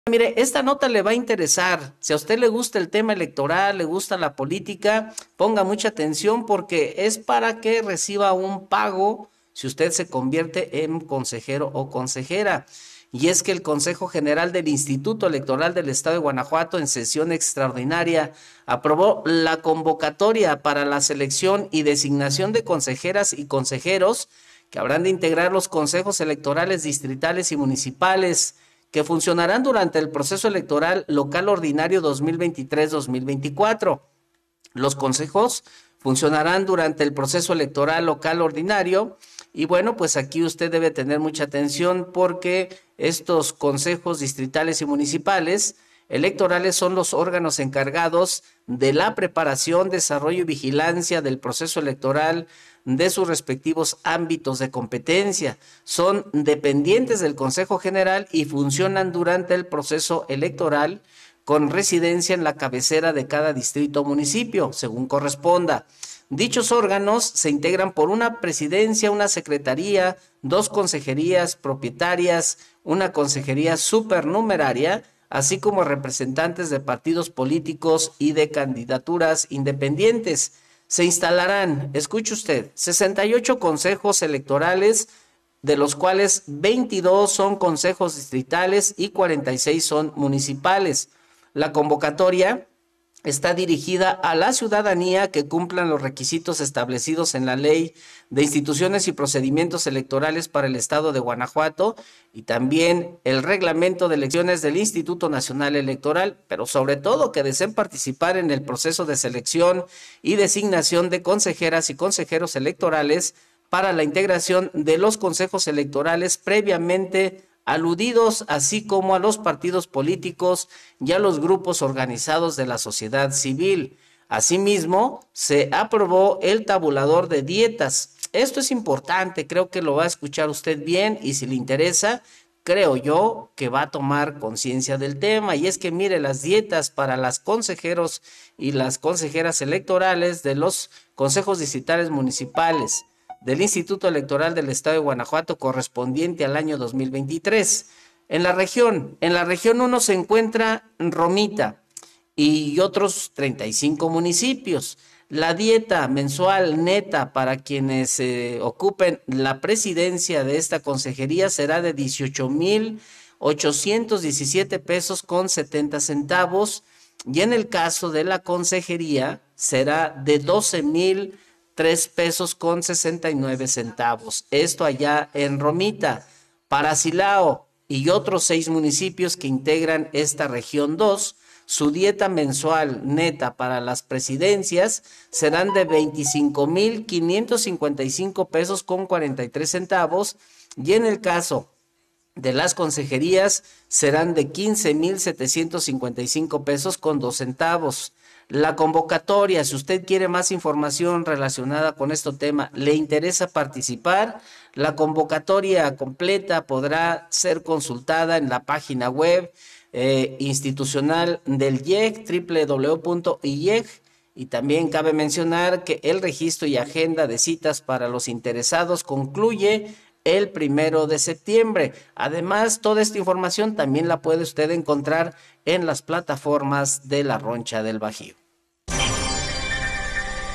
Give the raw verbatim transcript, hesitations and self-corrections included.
Mire, esta nota le va a interesar. Si a usted le gusta el tema electoral, le gusta la política, ponga mucha atención porque es para que reciba un pago si usted se convierte en consejero o consejera. Y es que el Consejo General del Instituto Electoral del Estado de Guanajuato, en sesión extraordinaria, aprobó la convocatoria para la selección y designación de consejeras y consejeros que habrán de integrar los consejos electorales distritales y municipales, que funcionarán durante el proceso electoral local ordinario dos mil veintitrés dos mil veinticuatro. Los consejos funcionarán durante el proceso electoral local ordinario y bueno, pues aquí usted debe tener mucha atención porque estos consejos distritales y municipales electorales son los órganos encargados de la preparación, desarrollo y vigilancia del proceso electoral de sus respectivos ámbitos de competencia. Son dependientes del Consejo General y funcionan durante el proceso electoral con residencia en la cabecera de cada distrito o municipio, según corresponda. Dichos órganos se integran por una presidencia, una secretaría, dos consejerías propietarias, una consejería supernumeraria, así como representantes de partidos políticos y de candidaturas independientes. Se instalarán, escuche usted, sesenta y ocho consejos electorales, de los cuales veintidós son consejos distritales y cuarenta y seis son municipales. La convocatoria está dirigida a la ciudadanía que cumplan los requisitos establecidos en la Ley de Instituciones y Procedimientos Electorales para el Estado de Guanajuato y también el Reglamento de Elecciones del Instituto Nacional Electoral, pero sobre todo que deseen participar en el proceso de selección y designación de consejeras y consejeros electorales para la integración de los consejos electorales previamente aludidos, así como a los partidos políticos y a los grupos organizados de la sociedad civil. Asimismo, se aprobó el tabulador de dietas. Esto es importante, creo que lo va a escuchar usted bien y si le interesa, creo yo que va a tomar conciencia del tema. Y es que mire, las dietas para los consejeros y las consejeras electorales de los consejos distritales municipales del Instituto Electoral del Estado de Guanajuato correspondiente al año dos mil veintitrés. En la región, en la región uno se encuentra Romita y otros treinta y cinco municipios. La dieta mensual neta para quienes eh, ocupen la presidencia de esta consejería será de dieciocho mil ochocientos diecisiete pesos con setenta centavos y en el caso de la consejería será de doce mil tres pesos con sesenta y nueve centavos. Esto allá en Romita. Para Silao y otros seis municipios que integran esta región dos, su dieta mensual neta para las presidencias serán de veinticinco mil quinientos cincuenta y cinco pesos con cuarenta y tres centavos y en el caso de las consejerías serán de quince mil setecientos cincuenta y cinco pesos con dos centavos. La convocatoria, si usted quiere más información relacionada con este tema, le interesa participar, la convocatoria completa podrá ser consultada en la página web eh, institucional del I E C, doble u doble u doble u punto i e c, y también cabe mencionar que el registro y agenda de citas para los interesados concluye el primero de septiembre. Además, toda esta información también la puede usted encontrar en las plataformas de La Roncha del Bajío.